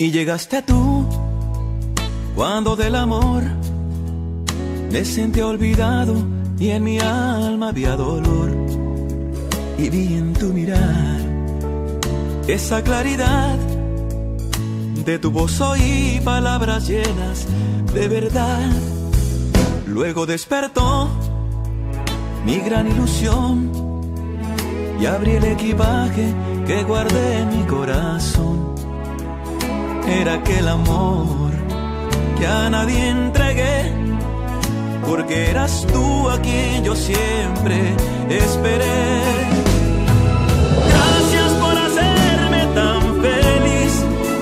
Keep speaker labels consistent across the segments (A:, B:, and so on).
A: Y llegaste tú, cuando del amor me sentí olvidado y en mi alma había dolor. Y vi en tu mirar esa claridad, de tu voz oí palabras llenas de verdad. Luego despertó mi gran ilusión y abrí el equipaje que guardé en mi corazón. Era aquel amor que a nadie entregué, porque eras tú a quien yo siempre esperé. Gracias por hacerme tan feliz,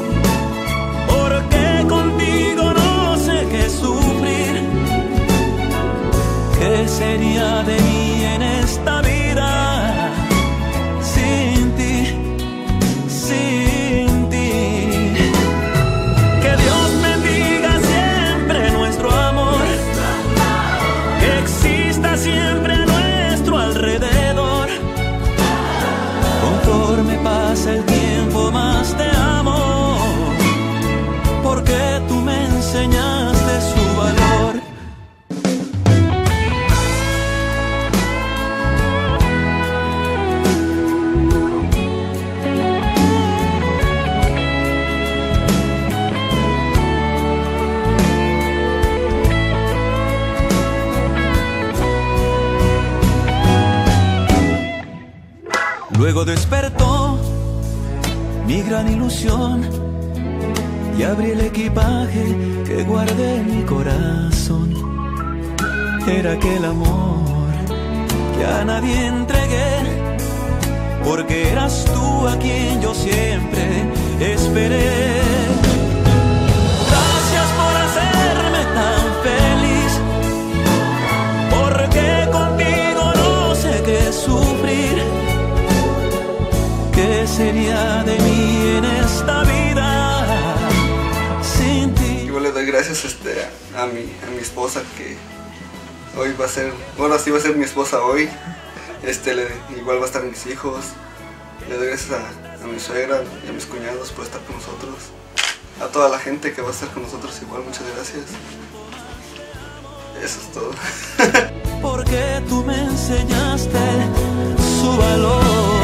A: porque contigo no sé qué sufrir. ¿Qué sería de mí en esta vida sin ti, sin ti? Que Dios bendiga siempre nuestro amor, que exista siempre a nuestro alrededor. Conforme pasa el tiempo más te amo, porque tú me enseñaste su valor. Luego despertó mi gran ilusión y abrí el equipaje que guardé en mi corazón. Era aquel amor que a nadie entregué, porque eras tú a quien yo siempre esperé. Gracias por hacerme tan feliz, porque contigo no sé qué sufrir. ¿Qué sería de mí en esta vida sin ti?
B: Yo le doy gracias a mi esposa, que hoy va a ser, bueno, sí va a ser mi esposa hoy. Igual va a estar mis hijos. Le doy gracias a mi suegra y a mis cuñados por estar con nosotros. A toda la gente que va a estar con nosotros igual, muchas gracias. Eso es todo.
A: Porque tú me enseñaste su valor.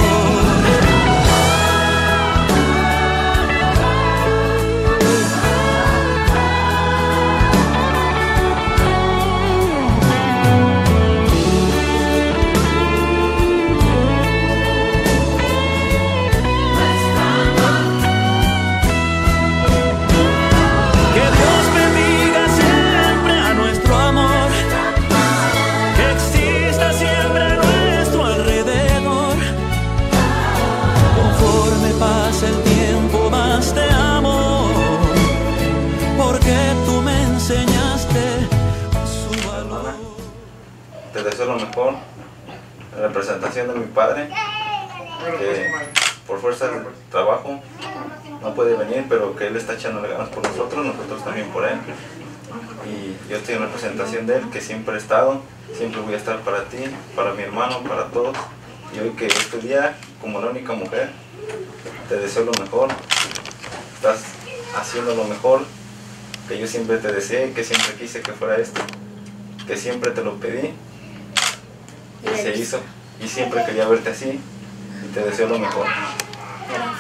A: El tiempo más te amo, porque tú me enseñaste su valor.
C: Te deseo lo mejor en representación de mi padre, que por fuerza de trabajo no puede venir, pero que él está echándole ganas por nosotros también por él. Y yo estoy en representación de él, que siempre he estado, siempre voy a estar para ti, para mi hermano, para todos. Y hoy que este día, como la única mujer, te deseo lo mejor. Estás haciendo lo mejor que yo siempre te deseé, que siempre quise que fuera esto, que siempre te lo pedí y se hizo. Y siempre quería verte así y te deseo lo mejor.
D: Gracias.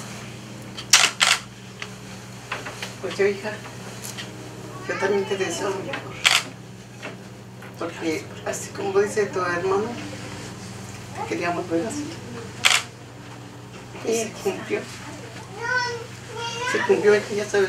D: Pues yo, hija, yo también te deseo lo mejor. Porque así como dice tu hermano, queríamos ver así. Y se cumplió. Se cumplió, hija, ya sabes.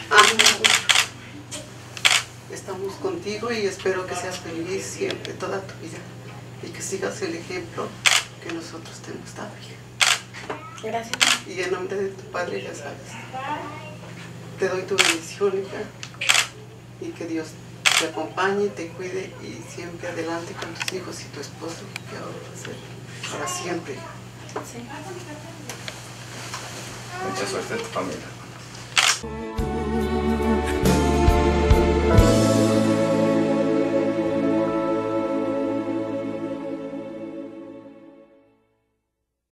D: Estamos contigo y espero que seas feliz siempre, toda tu vida. Y que sigas el ejemplo que nosotros te hemos dado, hija.
E: Gracias.
D: Y en nombre de tu padre, ya sabes, te doy tu bendición, hija. Y que Dios te acompañe, te cuide y siempre adelante con tus hijos y tu esposo, que ahora va a ser para siempre, hija.
E: Sí.
C: Mucha suerte a tu familia.